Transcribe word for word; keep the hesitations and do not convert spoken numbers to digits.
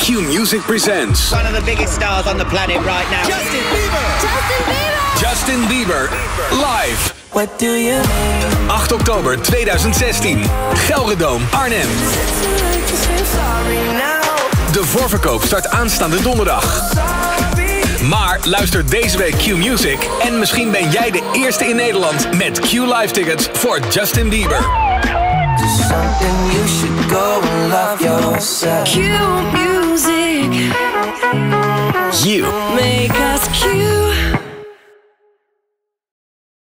Qmusic presents... One of the biggest stars on the planet right now. Justin Bieber! Justin Bieber! Justin Bieber, live. What do you mean? acht oktober tweeduizend zestien. Gelredome, Arnhem. De voorverkoop start aanstaande donderdag. Maar luister deze week Qmusic en misschien ben jij de eerste in Nederland met Q Live tickets voor Justin Bieber. Something you should go and love yourself. Qmusic. You. Make us Q.